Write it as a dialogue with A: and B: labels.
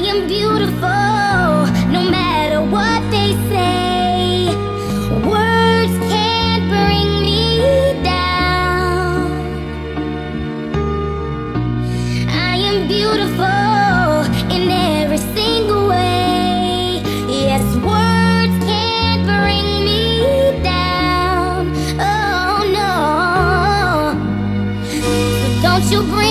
A: am beautiful, no matter what they say. Words can't bring me down. I am beautiful in every single way. Yes, words can't bring me down. Oh no. So don't you bring